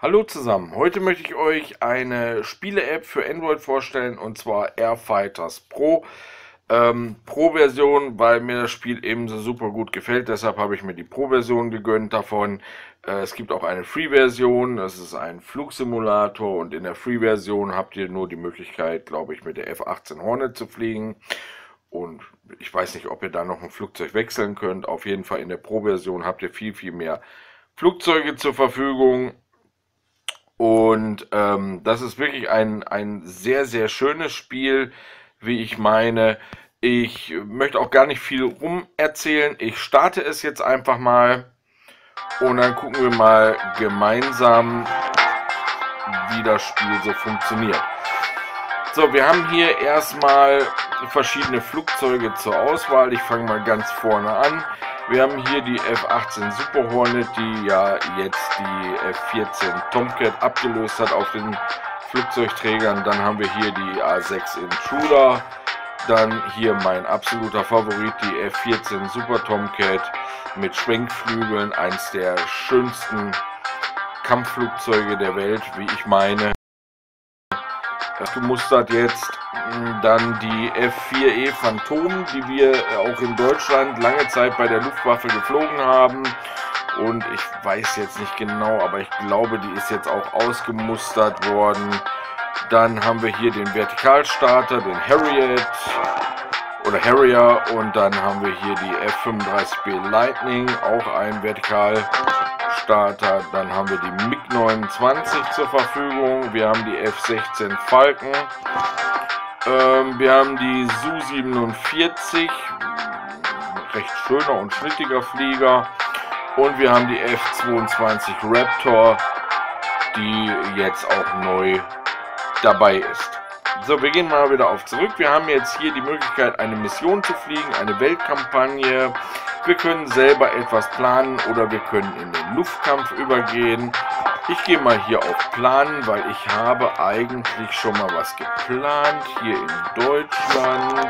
Hallo zusammen, heute möchte ich euch eine Spiele-App für Android vorstellen und zwar Airfighters Pro. Pro-Version, weil mir das Spiel eben so super gut gefällt, deshalb habe ich mir die Pro-Version gegönnt davon. Es gibt auch eine Free-Version, das ist ein Flugsimulator und in der Free-Version habt ihr nur die Möglichkeit, glaube ich, mit der F-18 Hornet zu fliegen. Und ich weiß nicht, ob ihr da noch ein Flugzeug wechseln könnt. Auf jeden Fall in der Pro-Version habt ihr viel mehr Flugzeuge zur Verfügung. Und das ist wirklich ein sehr schönes Spiel, wie ich meine. Ich möchte auch gar nicht viel rum erzählen. Ich starte es jetzt einfach mal und dann gucken wir mal gemeinsam, wie das Spiel so funktioniert. So, wir haben hier erstmal verschiedene Flugzeuge zur Auswahl. Ich fange mal ganz vorne an. Wir haben hier die F-18 Super Hornet, die ja jetzt die F-14 Tomcat abgelöst hat auf den Flugzeugträgern. Dann haben wir hier die A-6 Intruder. Dann hier mein absoluter Favorit, die F-14 Super Tomcat mit Schwenkflügeln. Eins der schönsten Kampfflugzeuge der Welt, wie ich meine. Gemustert jetzt dann die F-4E Phantom, die wir auch in Deutschland lange Zeit bei der Luftwaffe geflogen haben. Und ich weiß jetzt nicht genau, aber ich glaube, die ist jetzt auch ausgemustert worden. Dann haben wir hier den Vertikalstarter, den Harrier, und dann haben wir hier die F-35B Lightning, auch ein Vertikalstarter. Dann haben wir die MiG-29 zur Verfügung. Wir haben die F-16 Falcon. Wir haben die Su-47, recht schöner und schnittiger Flieger. Und wir haben die F-22 Raptor, die jetzt auch neu dabei ist. So, wir gehen mal wieder auf zurück. Wir haben jetzt hier die Möglichkeit, eine Mission zu fliegen, eine Weltkampagne. Wir können selber etwas planen oder wir können in den Luftkampf übergehen. Ich gehe mal hier auf Planen, weil ich habe eigentlich schon mal was geplant hier in Deutschland.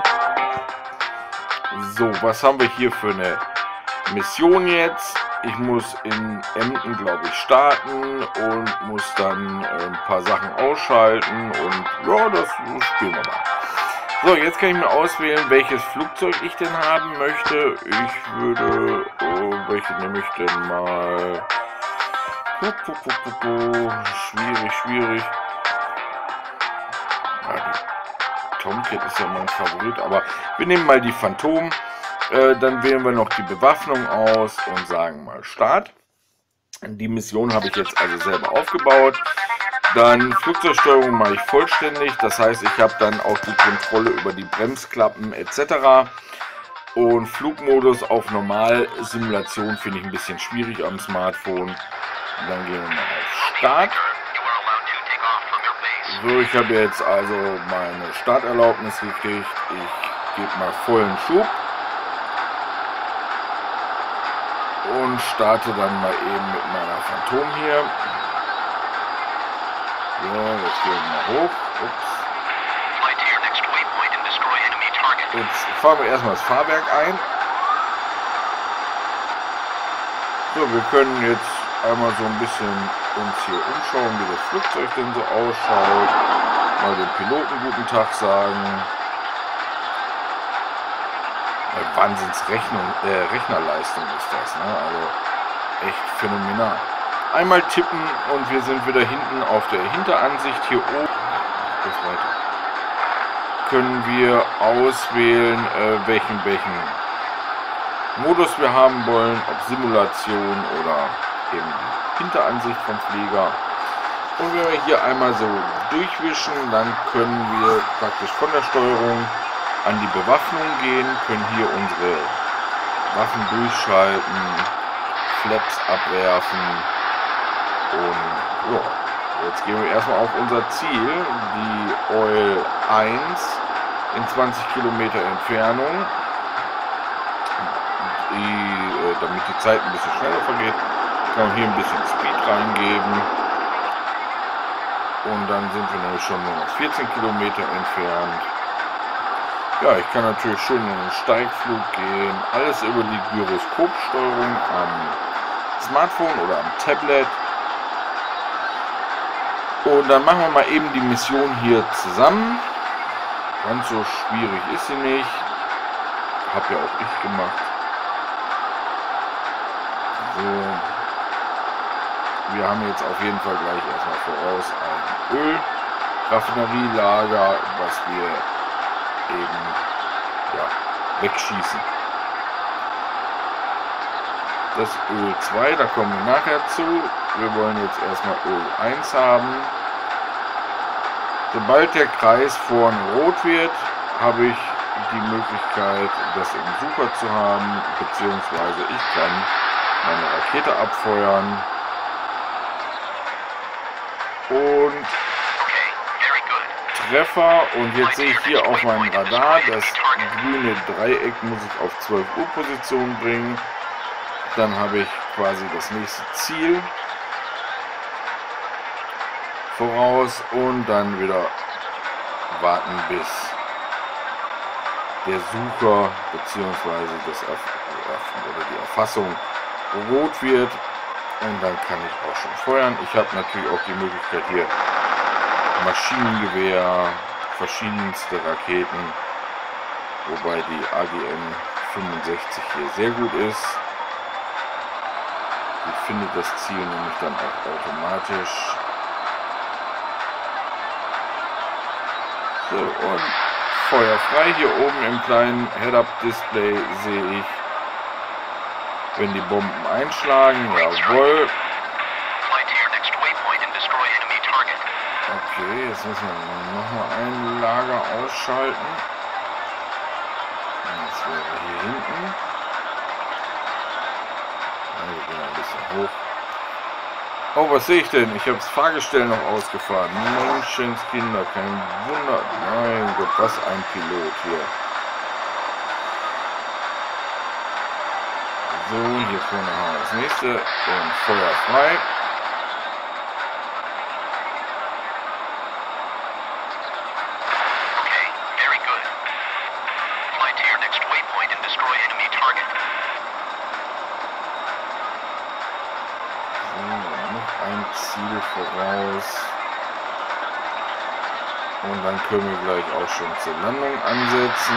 So, was haben wir hier für eine Mission jetzt? Ich muss in Emden, glaube ich, starten und muss dann ein paar Sachen ausschalten und ja, das spielen wir mal. So, jetzt kann ich mir auswählen, welches Flugzeug ich denn haben möchte. Ich würde, welche nehme ich denn mal? Schwierig. Ja, die Tomcat ist ja mein Favorit, aber wir nehmen mal die Phantom. Dann wählen wir noch die Bewaffnung aus und sagen mal Start. Die Mission habe ich jetzt also selber aufgebaut. Dann Flugzeugsteuerung mache ich vollständig. Das heißt, ich habe dann auch die Kontrolle über die Bremsklappen etc. Und Flugmodus auf Normal. Simulation finde ich ein bisschen schwierig am Smartphone. Dann gehen wir mal auf Start. So, ich habe jetzt also meine Starterlaubnis gekriegt. Ich gebe mal vollen Schub. Und starte dann mal eben mit meiner Phantom hier. So, jetzt gehen wir mal hoch. Ups. Jetzt fahren wir erstmal das Fahrwerk ein. So, wir können jetzt einmal so ein bisschen uns hier umschauen, wie das Flugzeug denn so ausschaut. Mal dem Piloten guten Tag sagen. Rechnerleistung ist das, ne? Also echt phänomenal. Einmal tippen und wir sind wieder hinten auf der Hinteransicht hier oben. Können wir auswählen, welchen Modus wir haben wollen, ob Simulation oder eben die Hinteransicht vom Flieger. Und wenn wir hier einmal so durchwischen, dann können wir praktisch von der Steuerung an die Bewaffnung gehen, können hier unsere Waffen durchschalten, Flaps abwerfen und ja, jetzt gehen wir erstmal auf unser Ziel, die Oil 1 in 20 Kilometer Entfernung, damit die Zeit ein bisschen schneller vergeht, kann man hier ein bisschen Speed reingeben und dann sind wir nämlich schon nur noch 14 Kilometer entfernt. Ja, ich kann natürlich schön in den Steigflug gehen, alles über die Gyroskopsteuerung am Smartphone oder am Tablet. Und dann machen wir mal eben die Mission hier zusammen. Ganz so schwierig ist sie nicht. Hab ja auch ich gemacht. So. Wir haben jetzt auf jeden Fall gleich erstmal voraus ein Ölraffinerielager, was wir eben wegschießen. Das Öl 2, da kommen wir nachher zu. Wir wollen jetzt erstmal Öl 1 haben. Sobald der Kreis vorne rot wird, habe ich die Möglichkeit, das im Sucher zu haben, beziehungsweise ich kann meine Rakete abfeuern. Und Treffer, und jetzt sehe ich hier auf meinem Radar, das grüne Dreieck muss ich auf 12 Uhr Position bringen. Dann habe ich quasi das nächste Ziel voraus und dann wieder warten, bis der Sucher bzw. die Erfassung rot wird, und dann kann ich auch schon feuern. Ich habe natürlich auch die Möglichkeit hier Maschinengewehr, verschiedenste Raketen, wobei die AGM 65 hier sehr gut ist. Die findet das Ziel nämlich dann auch automatisch. So, und Feuer frei. Hier oben im kleinen Head-Up-Display sehe ich, wenn die Bomben einschlagen. Jawohl. Okay, jetzt müssen wir nochmal ein Lager ausschalten. Jetzt wäre hier hinten. Wir gehen ein bisschen hoch. Oh, was sehe ich denn? Ich habe das Fahrgestell noch ausgefahren. Menschenskinder, kein Wunder. Mein Gott, was ein Pilot hier. So, hier vorne haben wir das nächste. Und Feuer frei. Ziel voraus, und dann können wir gleich auch schon zur Landung ansetzen.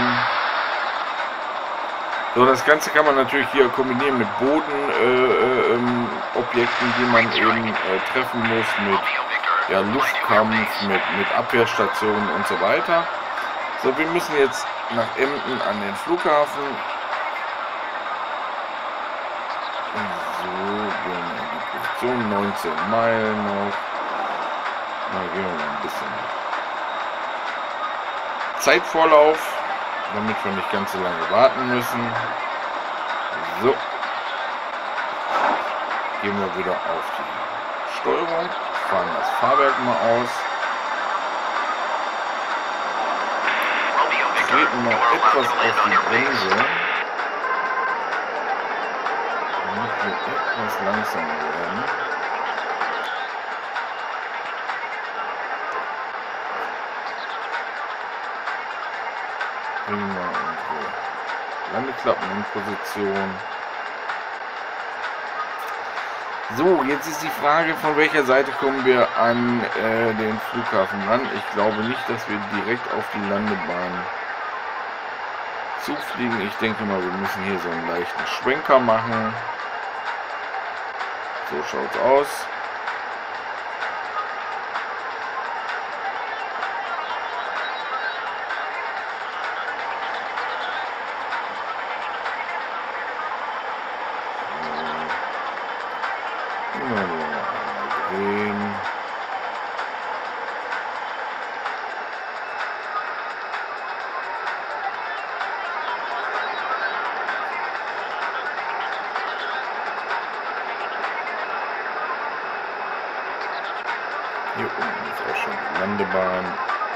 So, das Ganze kann man natürlich hier kombinieren mit Bodenobjekten, die man eben treffen muss, mit Luftkampf, mit Abwehrstationen und so weiter. So, wir müssen jetzt nach Emden an den Flughafen. So, so 19 Meilen noch. Da gehen wir mal ein bisschen Zeitvorlauf, damit wir nicht ganz so lange warten müssen. So. Gehen wir wieder auf die Steuerung, fahren das Fahrwerk mal aus. Treten noch etwas auf die Bremse. Etwas langsamer werden. Bringen wir unsere Landeklappen in Position. So, jetzt ist die Frage, von welcher Seite kommen wir an den Flughafen ran. Ich glaube nicht, dass wir direkt auf die Landebahn zufliegen. Ich denke mal, wir müssen hier so einen leichten Schwenker machen. So schaut's aus. Drehen. Hier unten ist auch schon die Landebahn.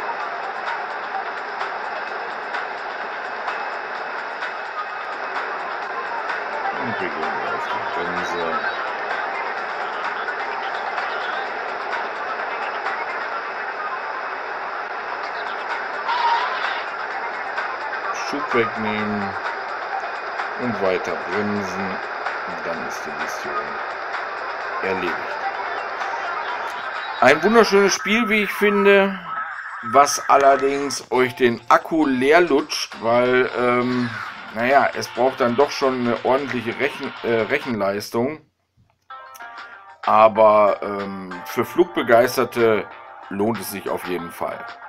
Und wir gehen auf die Bremse. Schub wegnehmen und weiter bremsen. Und dann ist die Mission erledigt. Ein wunderschönes Spiel, wie ich finde, was allerdings euch den Akku leer lutscht, weil, naja, es braucht dann doch schon eine ordentliche Rechenleistung. Aber für Flugbegeisterte lohnt es sich auf jeden Fall.